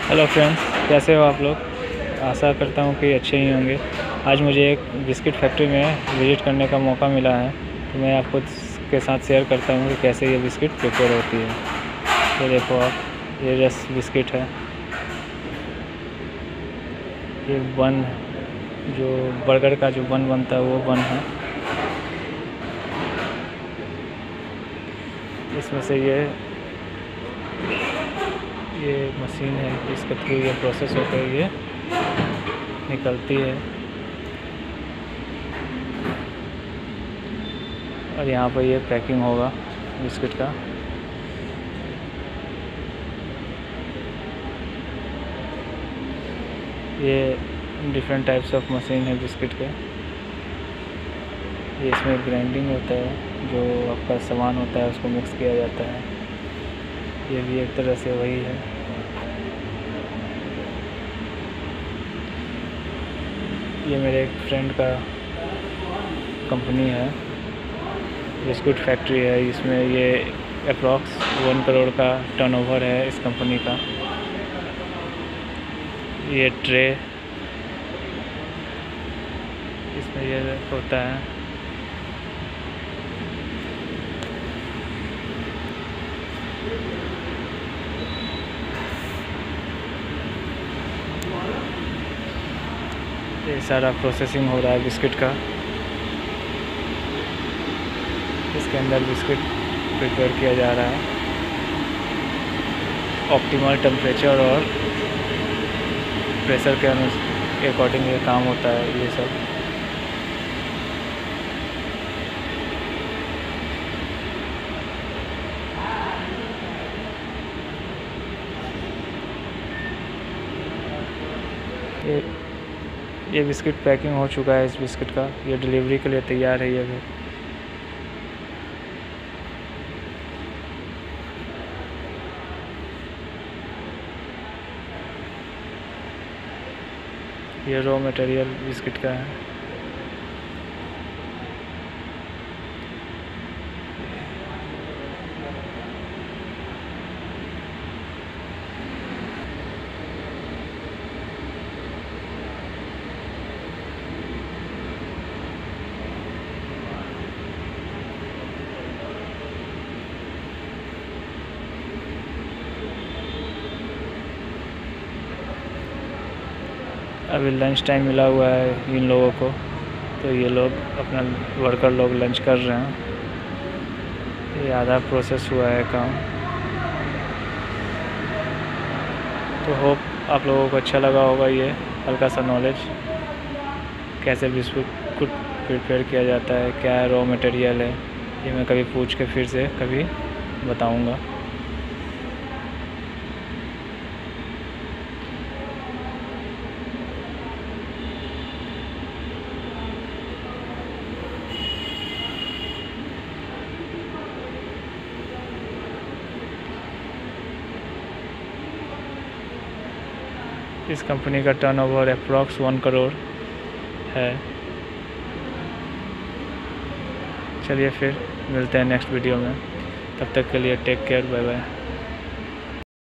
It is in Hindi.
हेलो फ्रेंड्स, कैसे हो आप लोग। आशा करता हूँ कि अच्छे ही होंगे। आज मुझे एक बिस्किट फैक्ट्री में विज़िट करने का मौका मिला है, तो मैं आपको के साथ शेयर करता हूँ कि कैसे ये बिस्किट प्रिपेयर होती है। ये देखो आप, ये रस बिस्किट है। ये बन, जो बर्गर का जो बन बनता है वो बन है। इसमें से ये मशीन है, इसके थ्रू ये प्रोसेस होकर ये निकलती है। और यहाँ पर ये पैकिंग होगा बिस्किट का। ये डिफरेंट टाइप्स ऑफ मशीन है बिस्किट के। ये इसमें ग्राइंडिंग होता है, जो आपका सामान होता है उसको मिक्स किया जाता है। ये भी एक तरह से वही है। ये मेरे एक फ्रेंड का कंपनी है, बिस्कुट फैक्ट्री है। इसमें ये अप्रॉक्स 1 करोड़ का टर्नओवर है इस कंपनी का। ये ट्रे, इसमें ये होता है। ये सारा प्रोसेसिंग हो रहा है बिस्किट का। इसके अंदर बिस्किट प्रिपेयर किया जा रहा है। ऑप्टिमल टेम्परेचर और प्रेशर के अकॉर्डिंग ये काम होता है ये सब। ये बिस्किट पैकिंग हो चुका है इस बिस्किट का। ये डिलीवरी के लिए तैयार है। ये रॉ मटेरियल बिस्किट का है। अभी लंच टाइम मिला हुआ है इन लोगों को, तो ये लोग अपना वर्कर लोग लंच कर रहे हैं। ये आधा प्रोसेस हुआ है काम। तो होप आप लोगों को अच्छा लगा होगा ये हल्का सा नॉलेज, कैसे बिस्कुट प्रिपेयर किया जाता है, क्या रॉ मटेरियल है। ये मैं कभी पूछ के फिर से कभी बताऊंगा। इस कंपनी का टर्नओवर अप्रॉक्स 1 करोड़ है। चलिए फिर मिलते हैं नेक्स्ट वीडियो में। तब तक के लिए टेक केयर, बाय बाय।